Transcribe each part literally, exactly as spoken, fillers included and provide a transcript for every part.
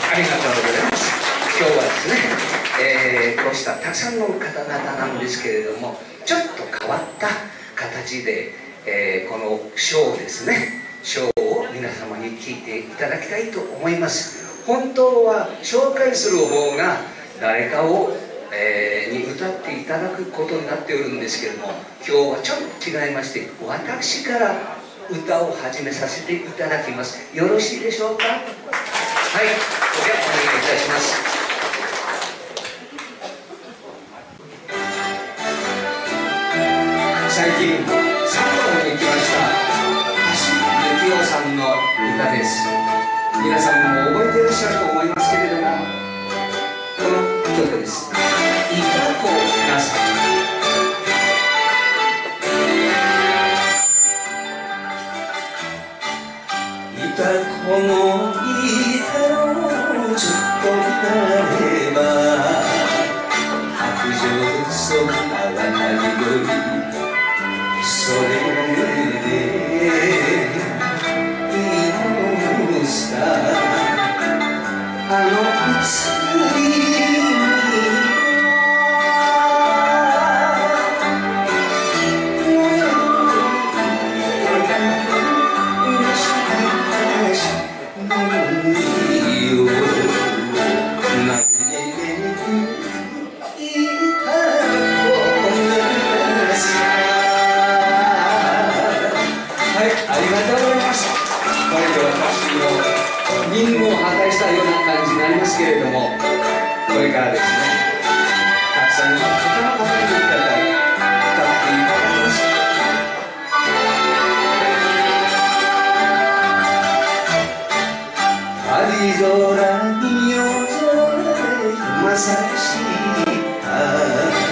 ありがとうございます。今日はですね、えー、こうしたたくさんの方々なんですけれども、ちょっと変わった形で、えー、このショーですね、ショーを皆様に聞いていただきたいと思います。本当は紹介する方が誰かを、えー、に歌っていただくことになっておるんですけれども、今日はちょっと違いまして、私から歌を始めさせていただきます。よろしいでしょうか。はい、ではお願いいたします。最近サンドに行きました橋幸夫さんの歌です。皆さんも覚えていらっしゃると思いますけれども、この曲です。いたこなさいたこのいたのちょっとなれば白状そんな渡り鳥それでいいのさあの美しい任務を果たしたような感じになりますけれども、これからですね、たくさんの他の方に歌っていただきます。旅空に夜空でまさしい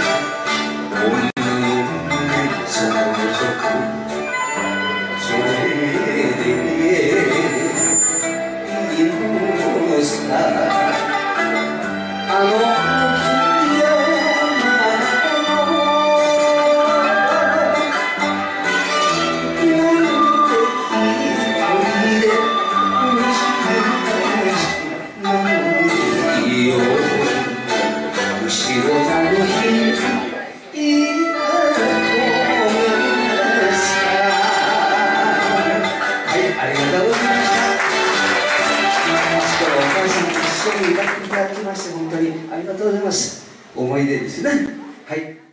歌っていただきまして本当にありがとうございます。思い出ですね。はい。